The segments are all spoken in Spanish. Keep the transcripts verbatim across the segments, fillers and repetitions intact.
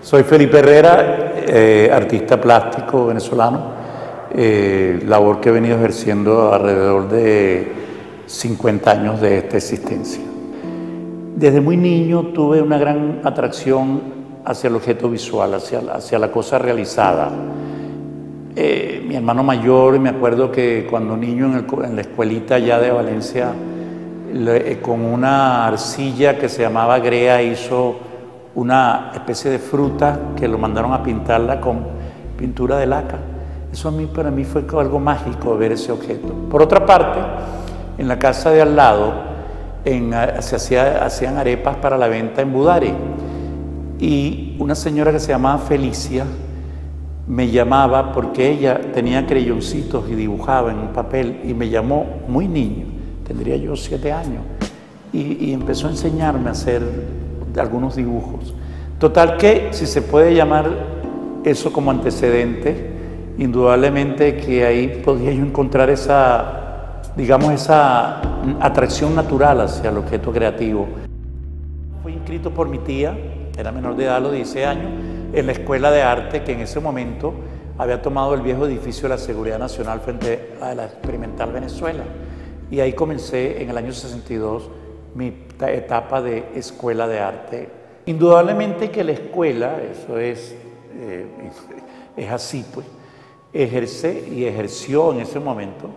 Soy Felipe Herrera, eh, artista plástico venezolano, eh, labor que he venido ejerciendo alrededor de cincuenta años de esta existencia. Desde muy niño tuve una gran atracción hacia el objeto visual, hacia, hacia la cosa realizada. Eh, mi hermano mayor, me acuerdo que cuando niño en, el, en la escuelita ya de Valencia, le, con una arcilla que se llamaba grea, hizo una especie de fruta que lo mandaron a pintarla con pintura de laca. Eso a mí, para mí fue algo mágico ver ese objeto. Por otra parte, en la casa de al lado en, se hacía, hacían arepas para la venta en Budare, y una señora que se llamaba Felicia me llamaba porque ella tenía crayoncitos y dibujaba en un papel, y me llamó muy niño, tendría yo siete años, y, y empezó a enseñarme a hacer algunos dibujos. Total que, si se puede llamar eso como antecedente, indudablemente que ahí podía yo encontrar esa, digamos, esa atracción natural hacia el objeto creativo. Fui inscrito por mi tía, era menor de edad a los dieciséis años, en la Escuela de Arte, que en ese momento había tomado el viejo edificio de la Seguridad Nacional frente a la Experimental Venezuela. Y ahí comencé en el año sesenta y dos mi etapa de escuela de arte. Indudablemente que la escuela, eso es, eh, es así, pues, ejerce y ejerció en ese momento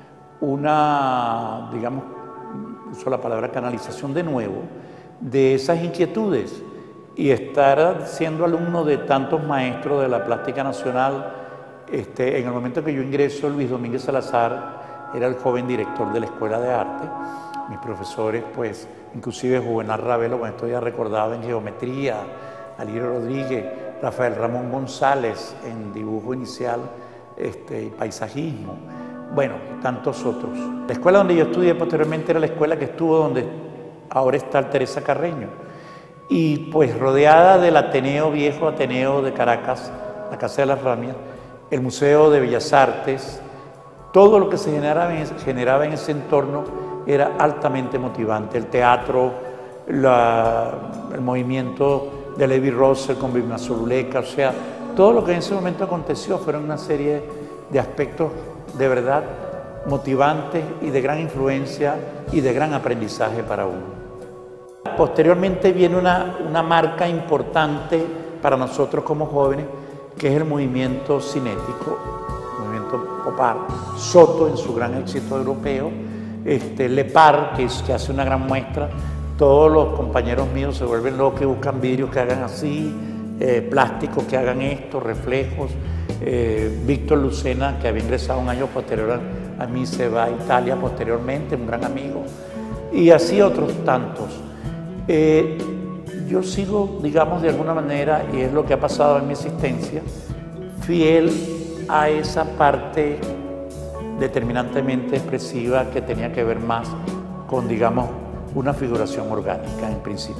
una, digamos, uso la palabra canalización de nuevo, de esas inquietudes. Y estar siendo alumno de tantos maestros de la plástica nacional, este, en el momento que yo ingreso, Luis Domínguez Salazar era el joven director de la Escuela de Arte. Mis profesores, pues, inclusive Juvenal Ravelo, cuando esto ya recordaba, en geometría, Alirio Rodríguez, Rafael Ramón González en dibujo inicial este, y paisajismo, bueno, tantos otros. La escuela donde yo estudié posteriormente era la escuela que estuvo donde ahora está el Teresa Carreño, y pues rodeada del Ateneo, viejo Ateneo de Caracas, la Casa de las Ramias, el Museo de Bellas Artes, todo lo que se generaba en, generaba en ese entorno era altamente motivante. El teatro, la, el movimiento de Levi Russell con Vilma Soluleca, o sea, todo lo que en ese momento aconteció fueron una serie de aspectos de verdad motivantes y de gran influencia y de gran aprendizaje para uno. Posteriormente viene una, una marca importante para nosotros como jóvenes, que es el movimiento cinético, el movimiento pop art, Soto en su gran éxito europeo, este, Lepar, que, es, que hace una gran muestra. Todos los compañeros míos se vuelven locos y buscan vidrios que hagan así, eh, plásticos que hagan esto, reflejos. Eh, Víctor Lucena, que había ingresado un año posterior a, a mí, se va a Italia posteriormente, un gran amigo, y así otros tantos. Eh, yo sigo, digamos, de alguna manera, y es lo que ha pasado en mi existencia, fiel a esa parte determinantemente expresiva que tenía que ver más con, digamos, una figuración orgánica en principio.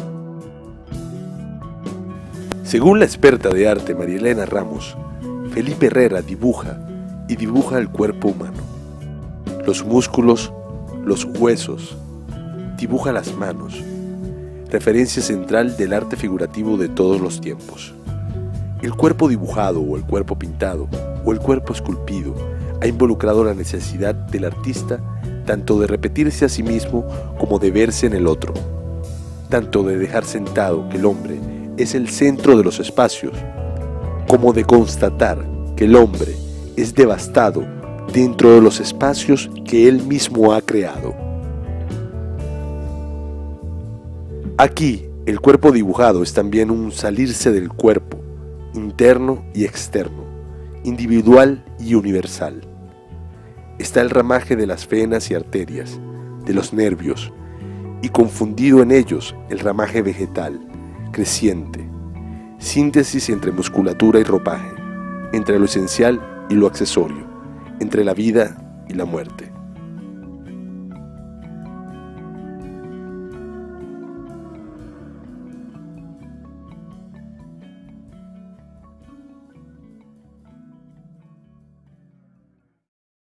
Según la experta de arte María Elena Ramos, Felipe Herrera dibuja y dibuja el cuerpo humano, los músculos, los huesos, dibuja las manos, referencia central del arte figurativo de todos los tiempos. El cuerpo dibujado o el cuerpo pintado o el cuerpo esculpido ha involucrado la necesidad del artista tanto de repetirse a sí mismo como de verse en el otro, tanto de dejar sentado que el hombre es el centro de los espacios, como de constatar que el hombre es devastado dentro de los espacios que él mismo ha creado. Aquí, el cuerpo dibujado es también un salirse del cuerpo, interno y externo, individual y universal. Está el ramaje de las venas y arterias, de los nervios, y confundido en ellos el ramaje vegetal, creciente, síntesis entre musculatura y ropaje, entre lo esencial y lo accesorio, entre la vida y la muerte.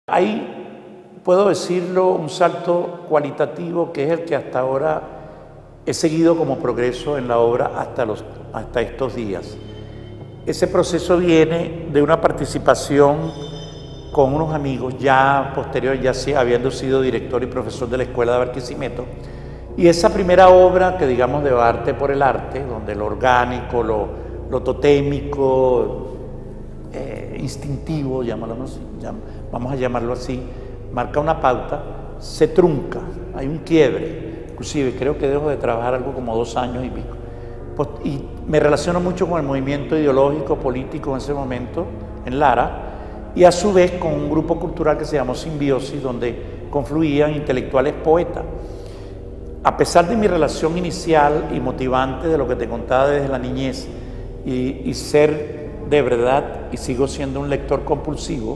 Hay, puedo decirlo, un salto cualitativo que es el que hasta ahora he seguido como progreso en la obra hasta, los, hasta estos días. Ese proceso viene de una participación con unos amigos ya posterior, ya habiendo sido director y profesor de la Escuela de Barquisimeto, y esa primera obra que digamos de arte por el arte, donde lo orgánico, lo, lo totémico, eh, instintivo, llamémoslo así, vamos a llamarlo así, marca una pauta, se trunca, hay un quiebre. Inclusive creo que dejo de trabajar algo como dos años y pico. Pues, y me relaciono mucho con el movimiento ideológico, político en ese momento, en Lara, y a su vez con un grupo cultural que se llamó Simbiosis, donde confluían intelectuales poetas. A pesar de mi relación inicial y motivante de lo que te contaba desde la niñez, y, y ser de verdad, y sigo siendo un lector compulsivo,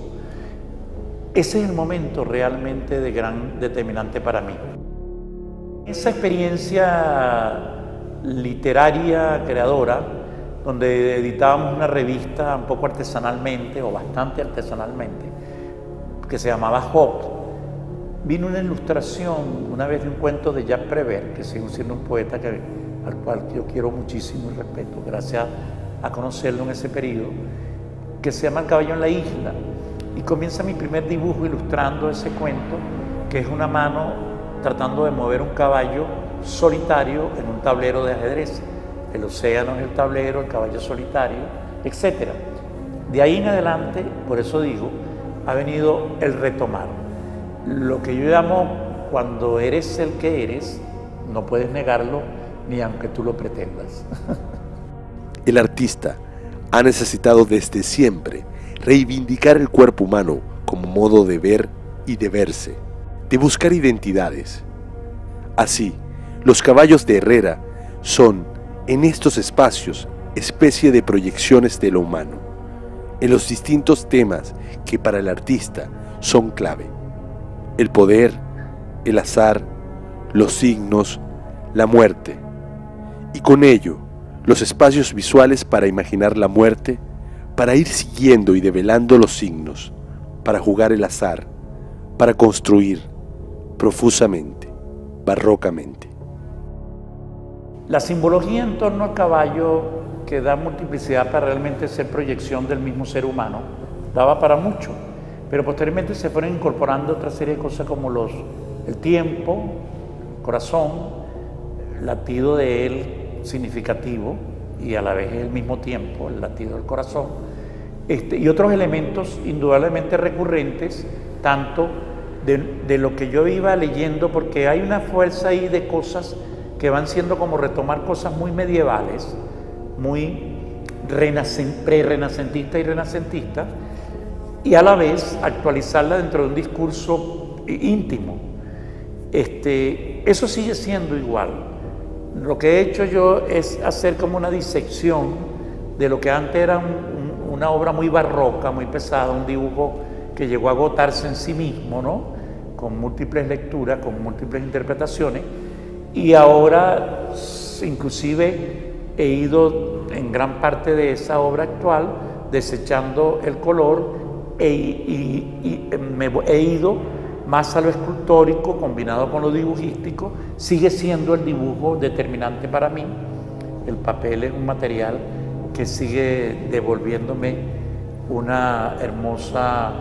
ese es el momento realmente de gran determinante para mí. Esa experiencia literaria, creadora, donde editábamos una revista un poco artesanalmente, o bastante artesanalmente, que se llamaba Hop, vino una ilustración una vez de un cuento de Jacques Prévert, que sigue siendo un poeta que, al cual yo quiero muchísimo y respeto, gracias a conocerlo en ese periodo, que se llama El caballo en la isla, y comienza mi primer dibujo ilustrando ese cuento, que es una mano tratando de mover un caballo solitario en un tablero de ajedrez. El océano es el tablero, el caballo solitario, etcétera. De ahí en adelante, por eso digo, ha venido el retomar. Lo que yo llamo, cuando eres el que eres, no puedes negarlo ni aunque tú lo pretendas. El artista ha necesitado desde siempre reivindicar el cuerpo humano como modo de ver y de verse, de buscar identidades. Así, los caballos de Herrera son, en estos espacios, especie de proyecciones de lo humano, en los distintos temas que para el artista son clave: el poder, el azar, los signos, la muerte, y con ello, los espacios visuales para imaginar la muerte, para ir siguiendo y develando los signos, para jugar el azar, para construir profusamente, barrocamente. La simbología en torno al caballo, que da multiplicidad para realmente ser proyección del mismo ser humano, daba para mucho, pero posteriormente se fueron incorporando otra serie de cosas como los, el tiempo, el corazón, el latido de él significativo y a la vez el mismo tiempo, el latido del corazón, este, y otros elementos indudablemente recurrentes, tanto de, de lo que yo iba leyendo, porque hay una fuerza ahí de cosas que van siendo como retomar cosas muy medievales, muy pre-renacentistas y renacentistas, y a la vez actualizarla dentro de un discurso íntimo. Este, eso sigue siendo igual. Lo que he hecho yo es hacer como una disección de lo que antes era un, un, una obra muy barroca, muy pesada, un dibujo que llegó a agotarse en sí mismo, ¿no? Con múltiples lecturas, con múltiples interpretaciones, y ahora inclusive he ido en gran parte de esa obra actual desechando el color e, y, y me he ido más a lo escultórico combinado con lo dibujístico. Sigue siendo el dibujo determinante para mí. El papel es un material que sigue devolviéndome una hermosa,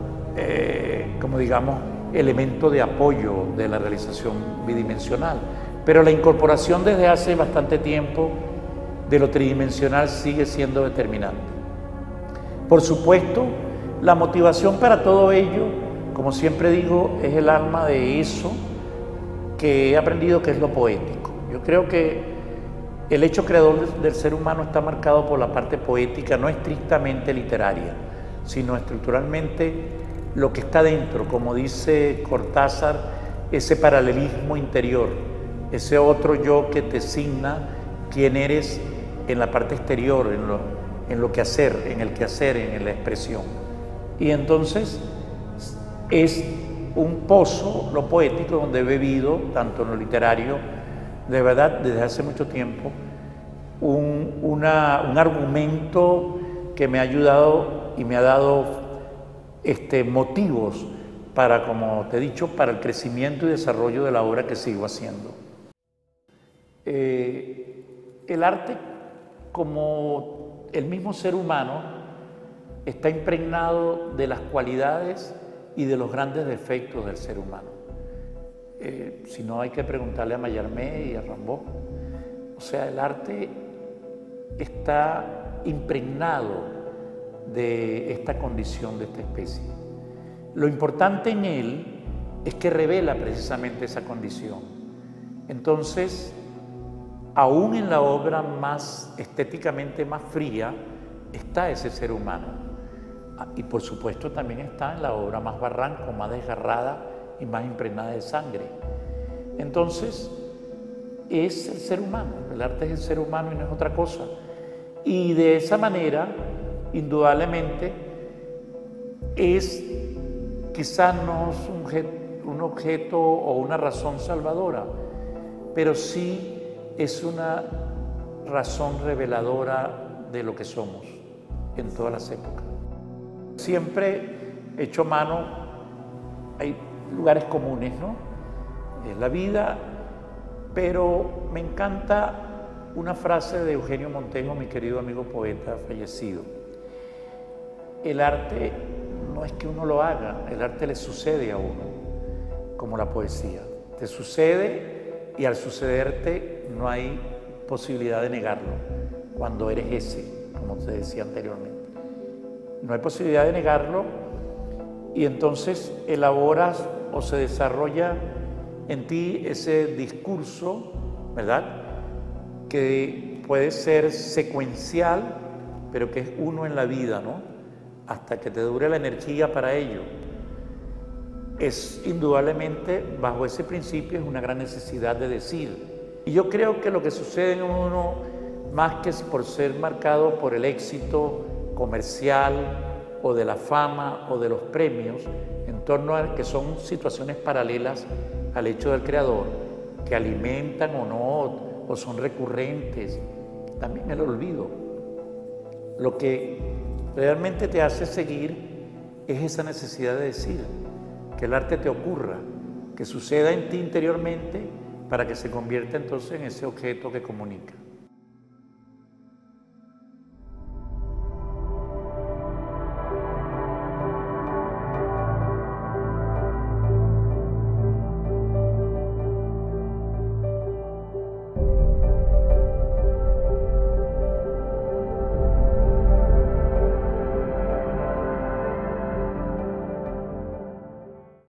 eh, como digamos, elemento de apoyo de la realización bidimensional. Pero la incorporación desde hace bastante tiempo de lo tridimensional sigue siendo determinante. Por supuesto, la motivación para todo ello, como siempre digo, es el alma de eso que he aprendido, que es lo poético. Yo creo que el hecho creador del ser humano está marcado por la parte poética, no estrictamente literaria, sino estructuralmente lo que está dentro, como dice Cortázar, ese paralelismo interior, ese otro yo que te signa quién eres en la parte exterior, en lo, en lo que hacer, en el quehacer, en la expresión. Y entonces es un pozo, lo poético, donde he bebido, tanto en lo literario, de verdad, desde hace mucho tiempo, un, una, un argumento que me ha ayudado y me ha dado este, motivos para, como te he dicho, para el crecimiento y desarrollo de la obra que sigo haciendo. Eh, el arte, como el mismo ser humano, está impregnado de las cualidades y de los grandes defectos del ser humano. Eh, si no, hay que preguntarle a Mallarmé y a Rimbaud. O sea, el arte está impregnado de esta condición, de esta especie. Lo importante en él es que revela precisamente esa condición. Entonces, aún en la obra más estéticamente más fría, está ese ser humano. Y por supuesto también está en la obra más barranco, más desgarrada y más impregnada de sangre. Entonces, es el ser humano, el arte es el ser humano y no es otra cosa. Y de esa manera, indudablemente, es quizás no es un objeto, un objeto o una razón salvadora, pero sí es una razón reveladora de lo que somos en todas las épocas. Siempre he hecho mano, hay lugares comunes, ¿no? Es la vida, pero me encanta una frase de Eugenio Montejo, mi querido amigo poeta fallecido. El arte no es que uno lo haga, el arte le sucede a uno, como la poesía. Te sucede y al sucederte no hay posibilidad de negarlo, cuando eres ese, como te decía anteriormente. No hay posibilidad de negarlo y entonces elaboras o se desarrolla en ti ese discurso, ¿verdad?, que puede ser secuencial, pero que es uno en la vida, ¿no?, hasta que te dure la energía para ello. Es indudablemente, bajo ese principio, es una gran necesidad de decir. Y yo creo que lo que sucede en uno, más que por ser marcado por el éxito comercial o de la fama o de los premios, en torno a que son situaciones paralelas al hecho del creador, que alimentan o no, o son recurrentes, también el olvido. Lo que realmente te hace seguir es esa necesidad de decir, que el arte te ocurra, que suceda en ti interiormente para que se convierta entonces en ese objeto que comunica.